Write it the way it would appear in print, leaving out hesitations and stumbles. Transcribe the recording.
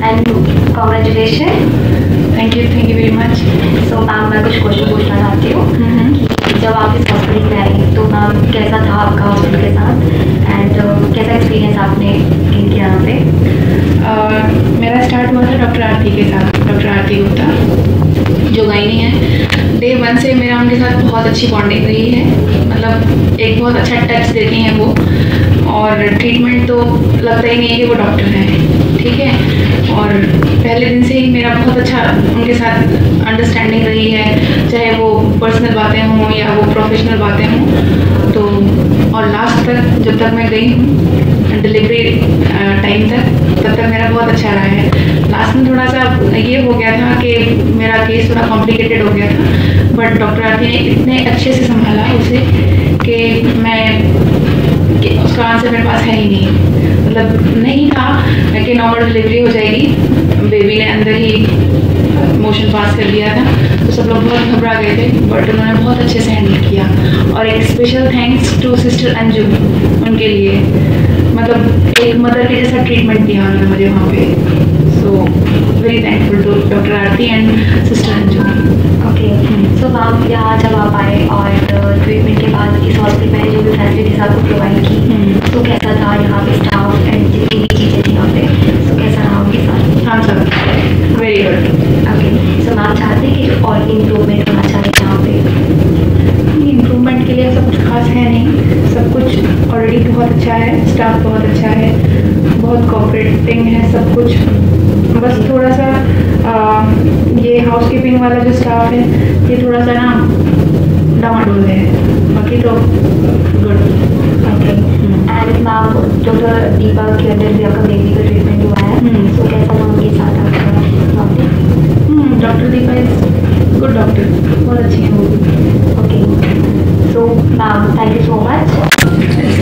And congratulation. Thank you very much. So ma'am, मैं कुछ question पूछना चाहती हूँ कि जब आप इस हॉस्पिटल में आई तो मैम कैसा था आपका हॉस्पिटल के साथ एंड कैसा एक्सपीरियंस आपने गेन किया यहाँ पे? मेरा स्टार्ट हुआ था डॉक्टर आरती के साथ, डॉक्टर आरती गुप्ता जो गायनी है। डे 1 से मेरा उनके साथ बहुत अच्छी बॉन्डिंग रही है, मतलब एक बहुत अच्छा टच देती हैं वो, और ट्रीटमेंट तो लगता ही नहीं है कि वो डॉक्टर हैं, ठीक है। और पहले दिन से ही मेरा बहुत अच्छा उनके साथ अंडरस्टैंडिंग रही है, चाहे वो पर्सनल बातें हों या वो प्रोफेशनल बातें हों। तो और लास्ट तक जब तक मैं गई हूँ डिलीवरी टाइम तक, तब तक मेरा बहुत अच्छा रहा है। लास्ट में थोड़ा सा ये हो गया था कि मेरा केस थोड़ा कॉम्प्लिकेटेड हो गया था, बट डॉक्टर आरती ने इतने अच्छे से संभाला उसे कि उसका आंसर मेरे पास है ही नहीं। मतलब नहीं था कि नॉर्मल डिलीवरी हो जाएगी, बेबी ने अंदर ही मोशन पास कर दिया था, तो सब लोग बहुत घबरा गए थे, बट उन्होंने बहुत अच्छे से हैंडल किया। और एक special thanks to sister Anju उनके लिए, मतलब एक मदर के जैसा ट्रीटमेंट दिया उन्होंने मुझे वहाँ पे। So very thankful to doctor Aarti and sister Anju. Okay, so ma'am यहाँ जब आप आए और ट्रीटमेंट के बाद इस हॉस्पिटल में जो भी फैसिलिटीज आपको प्रोवाइड की, तो कैसा था यहाँ पे स्टाफ एंड जितनी भी चीज़ें थी यहाँ पे, तो कैसा रहा उनके साथ? हाँ sir, very good. Okay, so ma'am चाहते हैं कि और इम्प्रूवमेंट होना चाहिए यहाँ पे? इम्प्रूवमेंट के लिए सब कुछ खास है नहीं, सब कुछ ऑलरेडी बहुत अच्छा है, स्टाफ बहुत अच्छा है, बहुत कोऑपरेटिंग है सब कुछ। बस थोड़ा सा ये हाउसकीपिंग वाला जो स्टाफ है ये थोड़ा सा ना डामाडोल है, बाकी तो good. Okay, and ma'am doctor Deepa के अंदर भी आपका बेबी का ट्रीटमेंट हुआ है, तो कैसा था उनके साथ आपका? Doctor Deepa is good doctor, बहुत अच्छी है वो। Okay, so ma'am thank you so much.